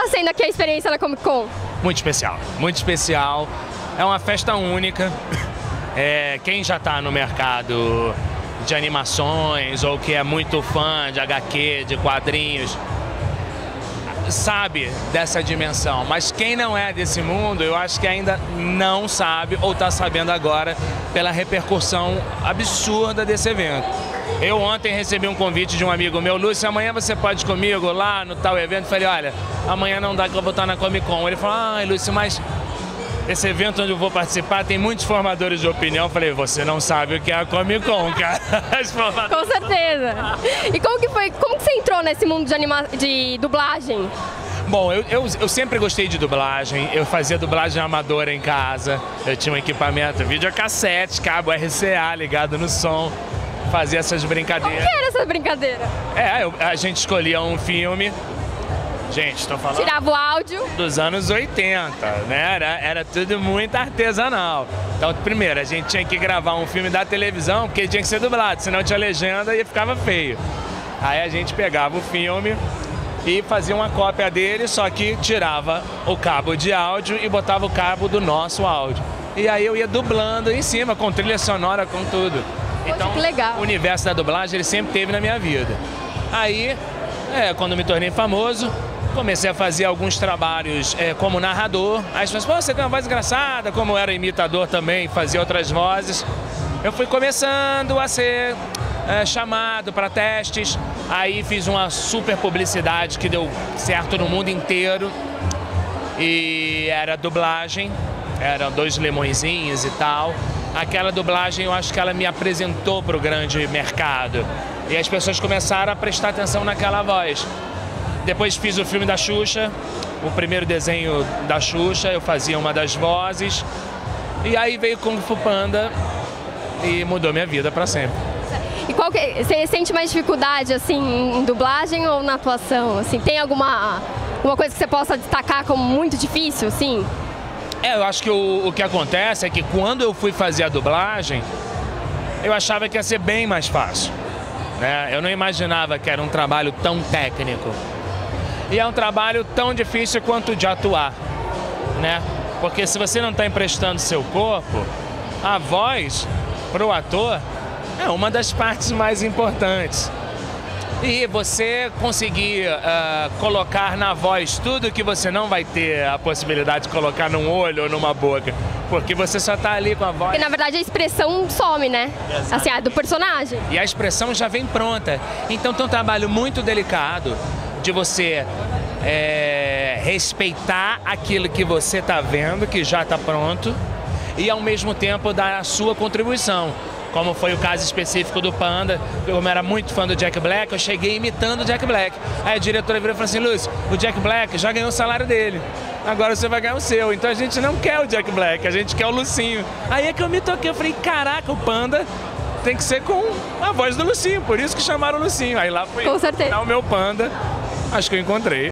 tá sendo aqui a experiência na Comic Con? Muito especial, muito especial. É uma festa única. Quem já está no mercado de animações ou que é muito fã de HQ, de quadrinhos, sabe dessa dimensão. Mas quem não é desse mundo, eu acho que ainda não sabe ou está sabendo agora pela repercussão absurda desse evento. Eu ontem recebi um convite de um amigo meu, Lúcio, amanhã você pode ir comigo lá no tal evento? Falei, olha, amanhã não dá que eu vou estar na Comic Con. Ele falou, Lúcio, mas esse evento onde eu vou participar tem muitos formadores de opinião. Falei, você não sabe o que é a Comic Con, cara. Com certeza. E como que você entrou nesse mundo de dublagem? Bom, eu sempre gostei de dublagem. Eu fazia dublagem amadora em casa. Eu tinha um equipamento, videocassete, cabo RCA ligado no som. Fazia essas brincadeiras. Como que era essa brincadeira? A gente escolhia um filme. Gente, estou falando... Tirava o áudio. Dos anos 80, né? Era tudo muito artesanal. Então, primeiro, a gente tinha que gravar um filme da televisão, porque tinha que ser dublado, senão tinha legenda e ficava feio. Aí a gente pegava o filme e fazia uma cópia dele, só que tirava o cabo de áudio e botava o cabo do nosso áudio. E aí eu ia dublando em cima, com trilha sonora, com tudo. Então, que legal. O universo da dublagem, ele sempre teve na minha vida. Aí, quando me tornei famoso, comecei a fazer alguns trabalhos como narrador. Aí as pessoas, pô, você tem uma voz engraçada, como eu era imitador também, fazia outras vozes. Eu fui começando a ser chamado para testes. Aí fiz uma super publicidade que deu certo no mundo inteiro. E era dublagem, eram 2 limõezinhos e tal. Aquela dublagem, eu acho que ela me apresentou para o grande mercado. E as pessoas começaram a prestar atenção naquela voz. Depois fiz o filme da Xuxa, o primeiro desenho da Xuxa, eu fazia uma das vozes. E aí veio Kung Fu Panda e mudou minha vida para sempre. E você sente mais dificuldade assim em dublagem ou na atuação? Assim, tem alguma coisa que você possa destacar como muito difícil, assim? Eu acho que o que acontece é que quando eu fui fazer a dublagem, eu achava que ia ser bem mais fácil, né? Eu não imaginava que era um trabalho tão técnico. E é um trabalho tão difícil quanto de atuar, né? Porque se você não está emprestando seu corpo, a voz, para o ator, é uma das partes mais importantes. E você conseguir colocar na voz tudo que você não vai ter a possibilidade de colocar num olho ou numa boca, porque você só está ali com a voz. Porque na verdade a expressão some, né? Exato. Assim, do personagem. E a expressão já vem pronta. Então tem um trabalho muito delicado de você respeitar aquilo que você está vendo, que já está pronto, e ao mesmo tempo dar a sua contribuição. Como foi o caso específico do Panda, eu era muito fã do Jack Black, eu cheguei imitando o Jack Black. Aí a diretora virou e falou assim, Lúcio, o Jack Black já ganhou o salário dele, agora você vai ganhar o seu. Então a gente não quer o Jack Black, a gente quer o Lucinho. Aí é que eu me toquei, eu falei, caraca, o Panda tem que ser com a voz do Lucinho, por isso que chamaram o Lucinho. Aí lá foi Com certeza. o meu Panda, acho que eu encontrei.